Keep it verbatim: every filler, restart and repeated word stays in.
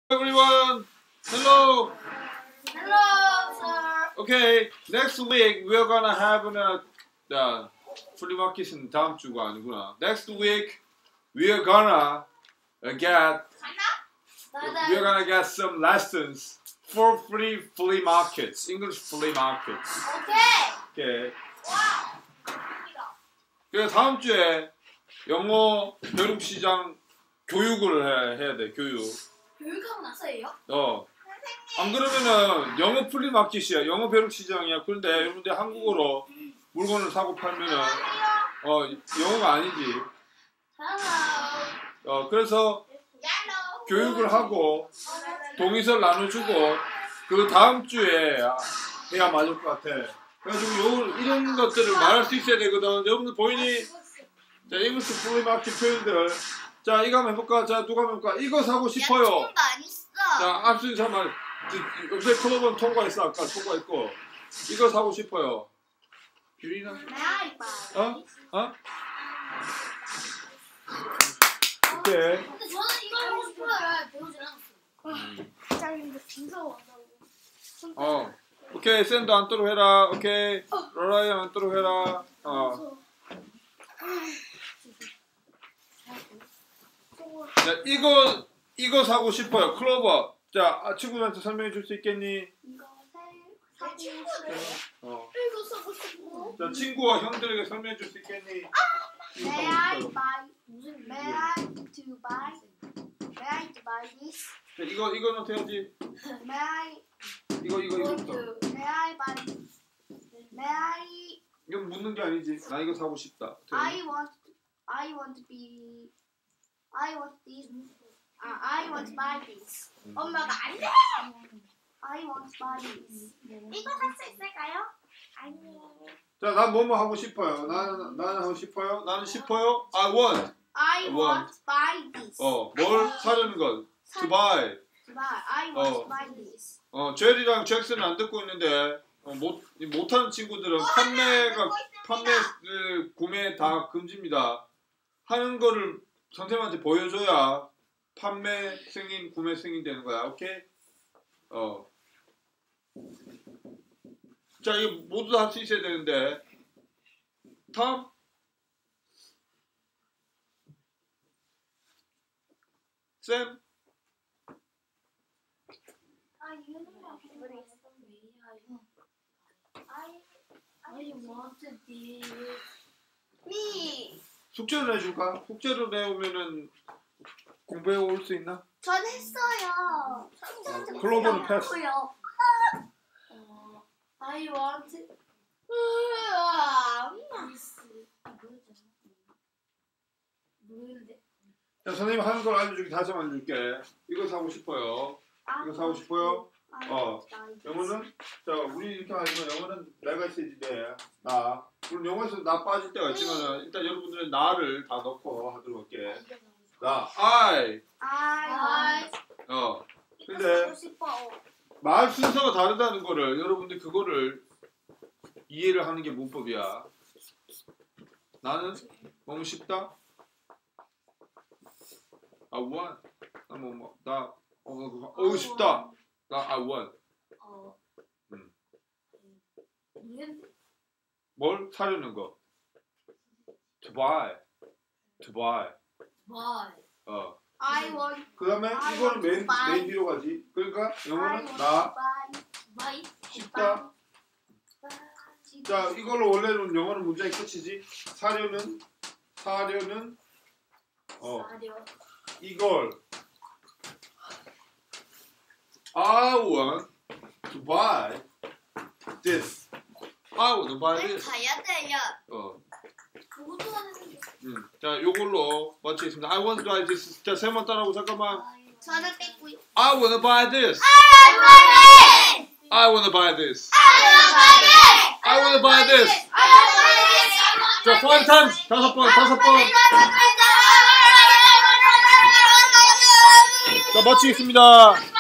everyone. Hello. Hello, sir. Okay. Next week we're gonna have a uh, 프리마켓은 다음 주가 아니구나. Next week we're gonna uh, get we're gonna get some lessons for free flea markets, English flea markets. Okay. Okay. 그래서 다음 주에 영어 벼룩시장 교육을 해, 해야 돼. 교육. 교육하고 나서예요? 어. 안 그러면은 영어 플리마켓이야. 영어 벼룩시장이야. 그런데 여러분들 한국어로 물건을 사고 팔면은 어 영어가 아니지. 어 그래서 교육을 하고 동의서를 나눠주고 그 다음 주에 해야 맞을 것 같아. 그래가지고 요 이런 것들을 말할 수 있어야 되거든. 여러분들 보이니? 자, 잉글리시 플리마켓 표현들. 자, 이거 한번 해볼까? 자, 누가 한번 해볼까? 이거 사고 싶어요. 자, 앞서 잠깐만. 요새 클럽은 통과했어. 아까 통과했고. 이거 사고 싶어요. 유리나? 어? 어? 오케이. 근데 저는 이거 하고 싶어요. 배우진 않았어요. 짜증인데 빙서 어. 오케이. 샌도 앉도록 해라. 오케이. 로라이언 앉도록 해라. 어. 자, 이거 이거 사고 싶어요. 클로버. 자, 친구들한테 설명해 줄 수 있겠니? 이거 사고 싶어요. 어. 이거 사고 싶어. 자, 친구와 형들에게 설명해 줄 수 있겠니? 이거 May 사고 I 싶어요. buy? May I to buy? May I to buy this? 자, 이거 이거는 돼야지. May I? 이거 이거 이거부터. May I buy? May I? 이건 묻는 게 아니지. 나 이거 사고 싶다. I want. I want to be. I want this. Uh, I want to buy this. 엄마가 안 돼. I want to buy this. 이거 살 수 있을까요? 아니. 자, 난 뭐뭐 하고 싶어요. 나는 나는 하고 싶어요. 나는 싶어요. I want. I want. want to buy this. 어, 뭘 사려는 건 to buy. To buy. I want 어. to buy this. 어, 제리랑 잭슨은 안 듣고 있는데 어, 못 못하는 친구들은 판매가 판매 그, 구매 다 금지입니다. 하는 거를 선생님한테 보여줘야 판매 승인, 구매 승인 되는 거야. 오케이? 어. 자, 이거 모두 다 할 수 있어야 되는데. 탐? 쌤? 아, 이거는 I want this. Me. 숙제를 내줄까? 숙제를 내오면은 공부해 올 수 있나? 전 했어요. 어, 클로버는 패스. 어, I want this. 모르는데. 자, 선생님 하는 걸 알려주기 다시 한번 알려줄게. 이거 사고 싶어요. 이거 사고 싶어요? 어. 영어는? 자, 우리 이렇게 하지만 영어는 내가 있어야지 돼. 나. 물론 영어에서 나 빠질 때가 있지만 일단 여러분들은 나를 다 넣고 하도록 할게. 나. I. I 어. 이거 근데 사고 싶어. 말 순서가 다르다는 거를 여러분들 그거를 이해를 하는 게 문법이야. 나는 너무 쉽다. I want. 나 뭐 뭐 나 어, 어 쉽다. 나 I want. 어. 음. 모르는데. 뭘 사려는 거? To buy. To buy. 뭐? 어. I want. 그다음에 I 이거는 want to 맨, buy. 맨 뒤로 가지. 그러니까 I 영어는 want 나 to buy. 마이. 쉽다. 자, 이걸로 원래는 영어는 문장이 끝이지. 사려는 사려는 어 이걸 I want to buy this. I want to buy this. 가야 돼요. 어. 그것도 하는데. 음. 자, 요걸로 마치겠습니다. I want to buy this. 자, 세 번 따라하고 잠깐만. 저는 뺐고요. I want to buy this. I want to buy this. I want to buy this. 자, five times. 다섯 번, 다섯 번. 자, 마치겠습니다.